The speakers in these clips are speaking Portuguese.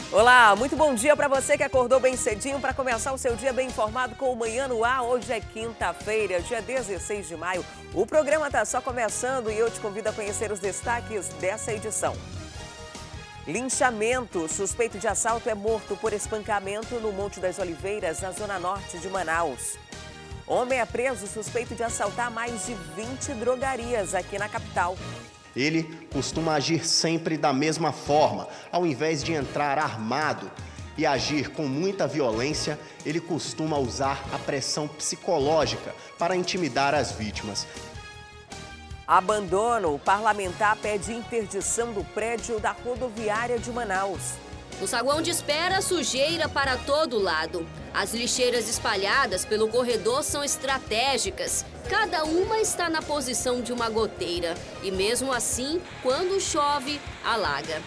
Olá, muito bom dia para você que acordou bem cedinho para começar o seu dia bem informado com o Manhã no Ar. Hoje é quinta-feira, dia 16 de maio. O programa está só começando e eu te convido a conhecer os destaques dessa edição. Linchamento. Suspeito de assalto é morto por espancamento no Monte das Oliveiras, na zona norte de Manaus. Homem é preso suspeito de assaltar mais de 20 drogarias aqui na capital. Ele costuma agir sempre da mesma forma. Ao invés de entrar armado e agir com muita violência, ele costuma usar a pressão psicológica para intimidar as vítimas. Abandono. O parlamentar pede interdição do prédio da rodoviária de Manaus. No saguão de espera, sujeira para todo lado. As lixeiras espalhadas pelo corredor são estratégicas. Cada uma está na posição de uma goteira. E mesmo assim, quando chove, alaga.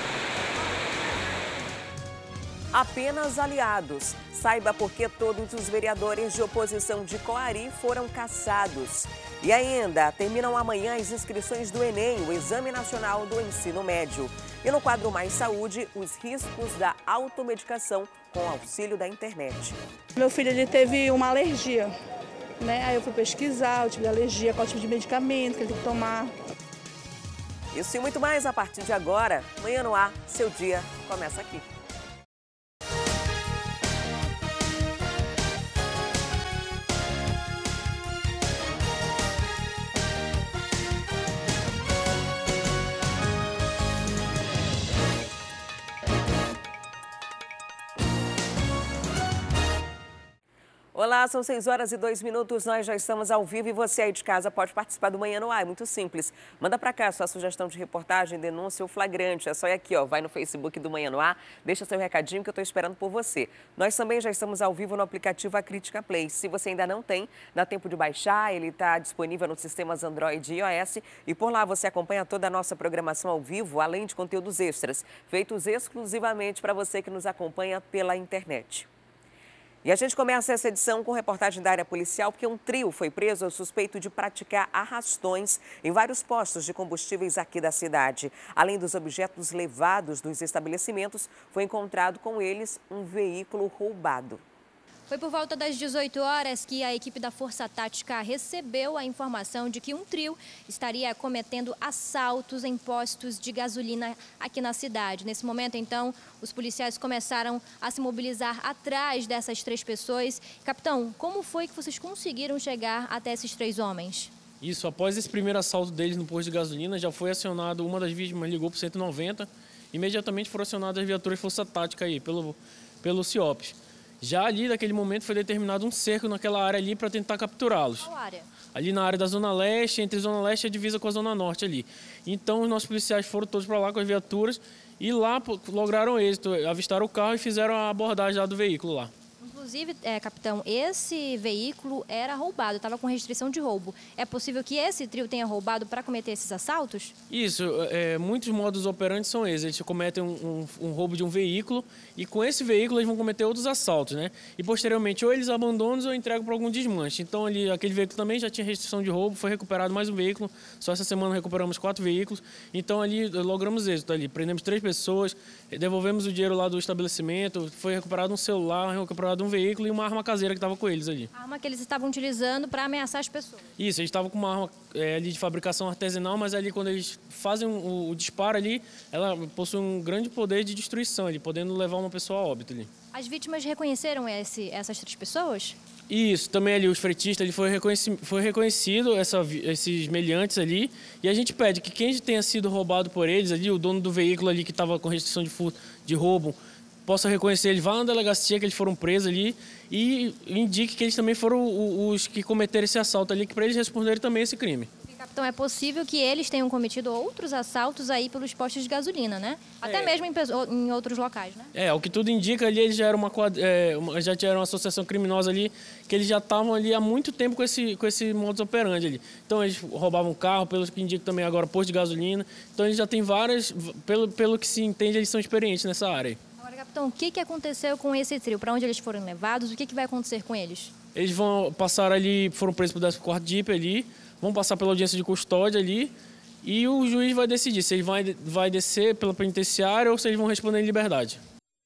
Apenas aliados. Saiba por que todos os vereadores de oposição de Coari foram cassados. E ainda, terminam amanhã as inscrições do Enem, o Exame Nacional do Ensino Médio. E no quadro Mais Saúde, os riscos da automedicação com auxílio da internet. Meu filho ele teve uma alergia, né? Aí eu fui pesquisar o tipo de alergia, qual tipo de medicamento que ele tem que tomar. Isso e muito mais a partir de agora. Manhã no Ar, seu dia começa aqui. Olá, são 6 horas e 2 minutos, nós já estamos ao vivo e você aí de casa pode participar do Manhã no Ar, é muito simples. Manda pra cá sua sugestão de reportagem, denúncia ou flagrante, é só ir aqui, ó, vai no Facebook do Manhã no Ar, deixa seu recadinho que eu tô esperando por você. Nós também já estamos ao vivo no aplicativo A Crítica Play, se você ainda não tem, dá tempo de baixar, ele está disponível nos sistemas Android e iOS e por lá você acompanha toda a nossa programação ao vivo, além de conteúdos extras, feitos exclusivamente para você que nos acompanha pela internet. E a gente começa essa edição com reportagem da área policial, porque um trio foi preso suspeito de praticar arrastões em vários postos de combustíveis aqui da cidade. Além dos objetos levados dos estabelecimentos, foi encontrado com eles um veículo roubado. Foi por volta das 18 horas que a equipe da Força Tática recebeu a informação de que um trio estaria cometendo assaltos em postos de gasolina aqui na cidade. Nesse momento, então, os policiais começaram a se mobilizar atrás dessas 3 pessoas. Capitão, como foi que vocês conseguiram chegar até esses 3 homens? Isso, após esse primeiro assalto deles no posto de gasolina, já foi acionado, uma das vítimas ligou para o 190, imediatamente foram acionadas as viaturas de Força Tática aí, pelo CIOPS. Já ali, naquele momento, foi determinado um cerco naquela área ali para tentar capturá-los. Qual área? Ali na área da Zona Leste, entre a Zona Leste e a divisa com a Zona Norte ali. Então, os nossos policiais foram todos para lá com as viaturas e lá lograram êxito, avistaram o carro e fizeram a abordagem lá do veículo lá. Inclusive, capitão, esse veículo era roubado, estava com restrição de roubo. É possível que esse trio tenha roubado para cometer esses assaltos? Isso, muitos modus operantes são esses. Eles cometem um roubo de um veículo e com esse veículo eles vão cometer outros assaltos, né? E posteriormente ou eles abandonam ou entregam para algum desmanche. Então aquele veículo também já tinha restrição de roubo, foi recuperado mais um veículo. Só essa semana recuperamos 4 veículos. Então ali logramos êxito ali. Prendemos 3 pessoas, devolvemos o dinheiro lá do estabelecimento, foi recuperado um celular, recuperado um veículo e uma arma caseira que estava com eles ali. A arma que eles estavam utilizando para ameaçar as pessoas. Isso, eles estavam com uma arma ali de fabricação artesanal, mas ali quando eles fazem o disparo ali, ela possui um grande poder de destruição ali, podendo levar uma pessoa a óbito ali. As vítimas reconheceram essas 3 pessoas? Isso, também ali os fretistas, ele foi reconhecido esses meliantes ali, e a gente pede que quem tenha sido roubado por eles ali, o dono do veículo ali que estava com restrição de roubo, possa reconhecer, ele vá na delegacia que eles foram presos ali e indique que eles também foram os que cometeram esse assalto ali, que para eles responderem também esse crime. Capitão, é possível que eles tenham cometido outros assaltos aí pelos postos de gasolina, né? Até mesmo em outros locais, né? O que tudo indica ali, eles já eram já tinham uma associação criminosa ali, que eles já estavam ali há muito tempo com esse modus operandi ali. Então eles roubavam carro, pelo que indica também agora posto de gasolina. Então eles já têm várias, pelo que se entende, eles são experientes nessa área aí. Capitão, o que aconteceu com esse trio? Para onde eles foram levados? O que vai acontecer com eles? Eles vão passar ali, foram presos por 14º DIP ali, vão passar pela audiência de custódia ali e o juiz vai decidir se ele vai descer pela penitenciária ou se eles vão responder em liberdade.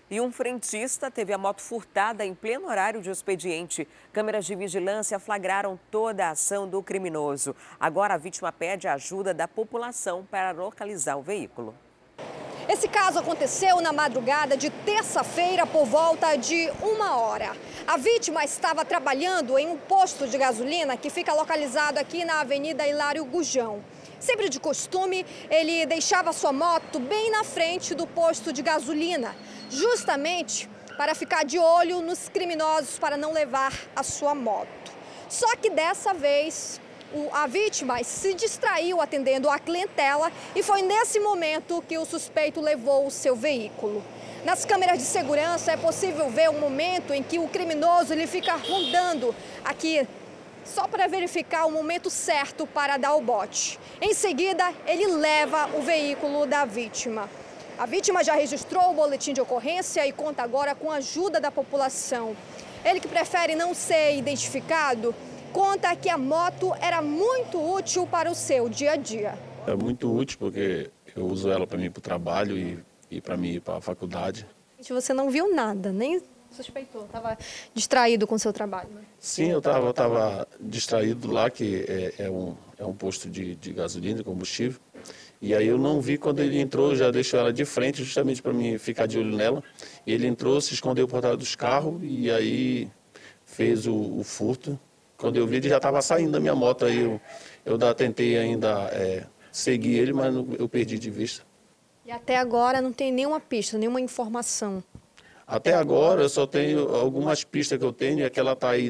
E um frentista teve a moto furtada em pleno horário de expediente. Câmeras de vigilância flagraram toda a ação do criminoso. Agora a vítima pede a ajuda da população para localizar o veículo. Esse caso aconteceu na madrugada de terça-feira por volta de 1h. A vítima estava trabalhando em um posto de gasolina que fica localizado aqui na Avenida Hilário Gurjão. Sempre de costume, ele deixava sua moto bem na frente do posto de gasolina, justamente para ficar de olho nos criminosos para não levar a sua moto. Só que dessa vez, a vítima se distraiu atendendo a clientela e foi nesse momento que o suspeito levou o seu veículo. Nas câmeras de segurança é possível ver o momento em que o criminoso ele fica rondando aqui, só para verificar o momento certo para dar o bote. Em seguida, ele leva o veículo da vítima. A vítima já registrou o boletim de ocorrência e conta agora com a ajuda da população. Ele, que prefere não ser identificado, conta que a moto era muito útil para o seu dia a dia. É muito útil porque eu uso ela para mim ir para o trabalho e para mim ir para a faculdade. Você não viu nada, nem suspeitou, estava distraído com o seu trabalho, né? Sim, eu estava distraído lá, que é um posto de gasolina, de combustível. E aí eu não vi quando ele entrou, já deixou ela de frente, justamente para mim ficar de olho nela. Ele entrou, se escondeu por trás dos carros e aí fez o furto. Quando eu vi, ele já estava saindo da minha moto, aí eu tentei ainda seguir ele, mas eu perdi de vista. E até agora não tem nenhuma pista, nenhuma informação? Até agora eu só tenho algumas pistas que eu tenho, é que ela está aí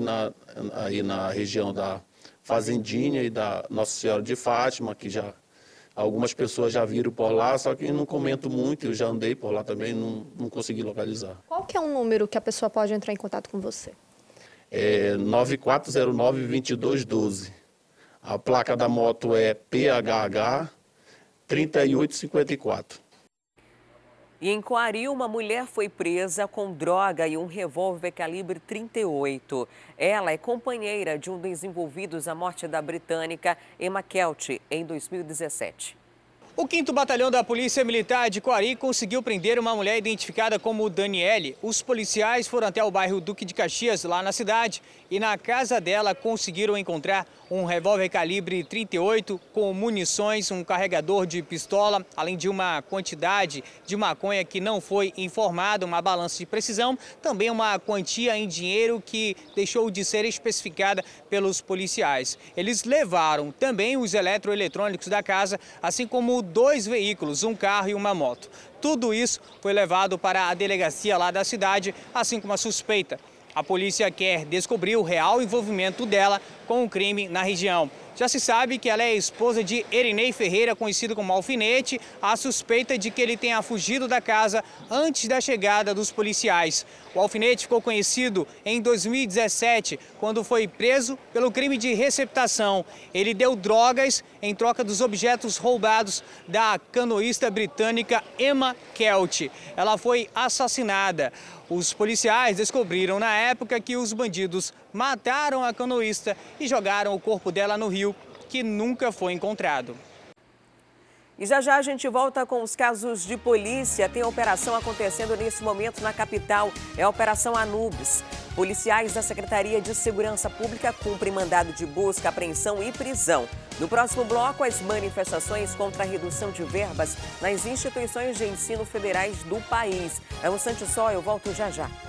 na região da Fazendinha e da Nossa Senhora de Fátima, que já algumas pessoas já viram por lá, só que não comento muito, eu já andei por lá também, não consegui localizar. Qual que é um número que a pessoa pode entrar em contato com você? 9409-2212. A placa da moto é PHH 3854. E em Coari, uma mulher foi presa com droga e um revólver calibre 38. Ela é companheira de um dos envolvidos na morte da britânica Emma Kelty, em 2017. O 5º Batalhão da Polícia Militar de Coari conseguiu prender uma mulher identificada como Daniele. Os policiais foram até o bairro Duque de Caxias, lá na cidade, e na casa dela conseguiram encontrar um revólver calibre 38 com munições, um carregador de pistola, além de uma quantidade de maconha que não foi informada, uma balança de precisão, também uma quantia em dinheiro que deixou de ser especificada pelos policiais. Eles levaram também os eletroeletrônicos da casa, assim como 2 veículos, um carro e uma moto. Tudo isso foi levado para a delegacia lá da cidade, assim como a suspeita. A polícia quer descobrir o real envolvimento dela com o crime na região. Já se sabe que ela é esposa de Erinei Ferreira, conhecido como Alfinete. Há suspeita de que ele tenha fugido da casa antes da chegada dos policiais. O Alfinete ficou conhecido em 2017, quando foi preso pelo crime de receptação. Ele deu drogas em troca dos objetos roubados da canoísta britânica Emma Kelty. Ela foi assassinada. Os policiais descobriram na época que os bandidos mataram a canoísta e jogaram o corpo dela no rio, que nunca foi encontrado. E já a gente volta com os casos de polícia. Tem operação acontecendo nesse momento na capital. É a Operação Anubis. Policiais da Secretaria de Segurança Pública cumprem mandado de busca, apreensão e prisão. No próximo bloco, as manifestações contra a redução de verbas nas instituições de ensino federais do país. É um instante só, eu volto já.